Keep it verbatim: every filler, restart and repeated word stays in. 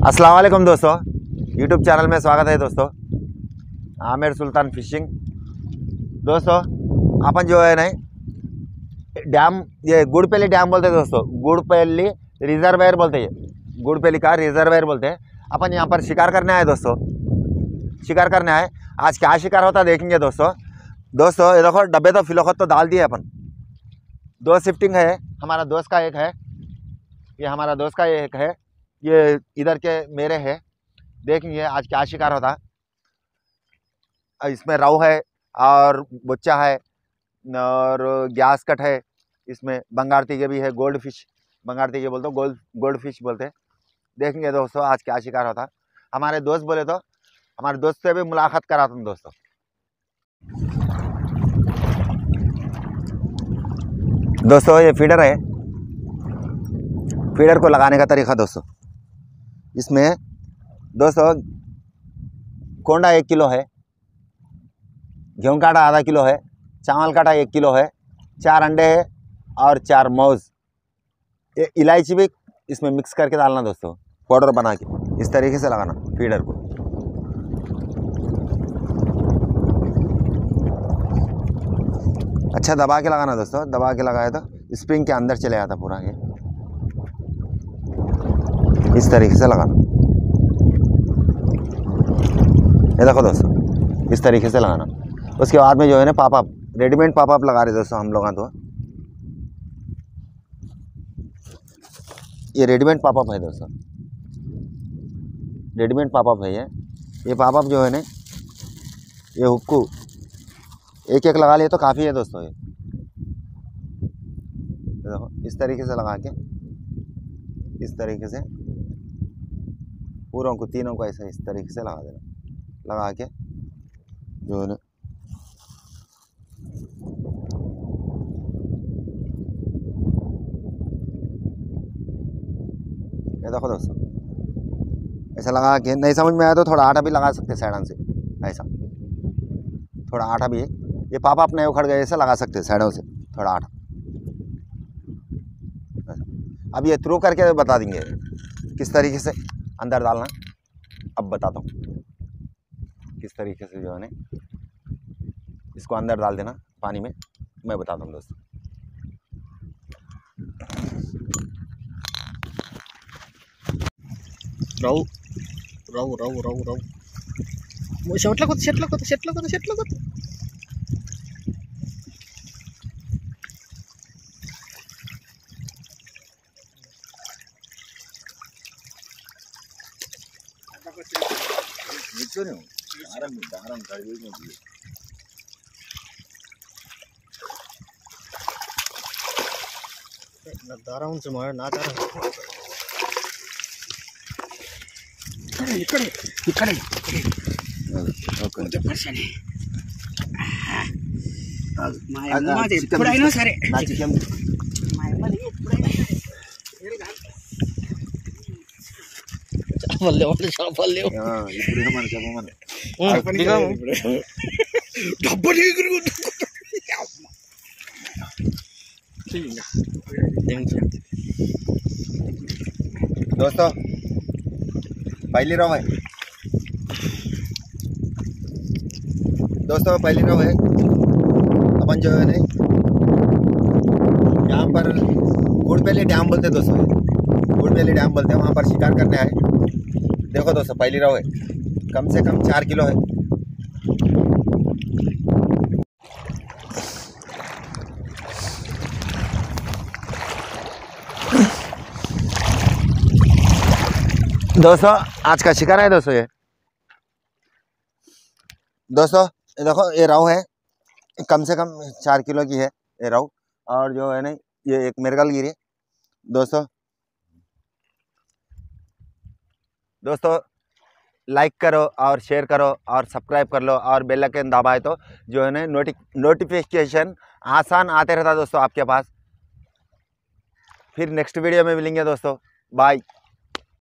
अस्सलाम वालेकुम दोस्तों, यूट्यूब चैनल में स्वागत है दोस्तों। आमिर सुल्तान फिशिंग। दोस्तों अपन जो है नहीं डैम, ये गुड़पेली डैम बोलते हैं दोस्तों, गुड़पेली रिजर्वायर बोलते हैं, ये गुड़पेली का रिजर्वायर बोलते हैं। अपन यहाँ पर शिकार करने आए दोस्तों, शिकार करने आए। आज क्या शिकार होता है देखेंगे दोस्तों। दोस्तों ये देखो डब्बे तो फिलोखत तो डाल दिए अपन। दो शिफ्टिंग है, हमारा दोस्त का एक है, ये हमारा दोस्त का एक है, ये इधर के मेरे है। देखेंगे आज क्या शिकार होता है। इसमें राव है और बुच्चा है और ग्यास कट है, इसमें बंगार तीगे भी है, गोल्ड फिश, बंगार तीगे बोलते गोल्ड गोल्ड फिश बोलते हैं। देखेंगे दोस्तों आज क्या शिकार होता है। हमारे दोस्त बोले तो हमारे दोस्त से भी मुलाकात कराता हूँ दोस्तों। दोस्तों ये फीडर है, फीडर को लगाने का तरीका दोस्तों, इसमें दोस्तों कोंडा एक किलो है, गेहूं काटा आधा किलो है, चावल काटा एक किलो है, चार अंडे है और चार मौज, ये इलायची भी इसमें मिक्स करके डालना दोस्तों, पाउडर बना के इस तरीके से लगाना फीडर को। अच्छा दबा के लगाना दोस्तों, दबा के लगाया तो स्प्रिंग के अंदर चले जाता पूरा, ये इस तरीके से लगाना। ये देखो दोस्तों इस तरीके से लगाना। उसके बाद में जो है ना पापा रेडीमेड पापा लगा रहे दोस्तों हम लोग। तो ये रेडीमेड पापा है दोस्तों, रेडीमेड पापा है ये ये पापा जो है ना, ये हुक्कू एक एक लगा लिए तो काफ़ी है दोस्तों। ये देखो इस तरीके से लगा के, इस तरीके से पूरों को तीनों को ऐसे इस तरीके से लगा देना, लगा के जो है ना ये देखो दोस्तों ऐसा लगा के। नहीं समझ में आया तो थोड़ा आटा भी लगा सकते साइडन से, ऐसा थोड़ा आटा भी है, ये पापा अपने उखड़ गए ऐसे लगा सकते साइडों से थोड़ा आटा। अब ये थ्रू करके बता देंगे किस तरीके से अंदर डालना। अब बताता हूँ किस तरीके से जो है ना इसको अंदर डाल देना पानी में, मैं बताता हूँ दोस्तों। राव राव राव राव राव शेवटला कोत शेटला कोत शेटला कोत शेटला कोत दारम दारम दारा उनसे मार ना दारा इकडे इकडे ओके पर्सने माय मादे पुरायनो सारे ना चिकन माय मादे पुरायनो सारे चावल ले चावल ले हां इकडे मन चावल मन डब्बा ले दोस्तों पहली रव है दोस्तों, पहली रव है। अपन जो है ना यहाँ पर गुड़पेली डैम बोलते हैं दोस्तों, गुड़पेली डैम बोलते हैं, वहाँ पर शिकार करने आए। देखो दोस्तों पहली रव है, कम से कम चार किलो है। दोस्तों आज का शिकार है दोस्तों, ये दोस्तों ये देखो ये राव है, कम से कम चार किलो की है ये राव। और जो है ना ये एक मिर्गल गिरी दोस्तों। दोस्तों लाइक करो और शेयर करो और सब्सक्राइब कर लो और बेल आइकन दबाए तो जो है ना नोटि नोटिफिकेशन आसान आते रहता दोस्तों आपके पास। फिर नेक्स्ट वीडियो में मिलेंगे दोस्तों, बाय।